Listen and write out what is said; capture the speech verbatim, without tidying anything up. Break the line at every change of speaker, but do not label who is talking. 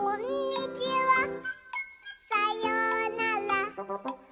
こんにちは。さようなら。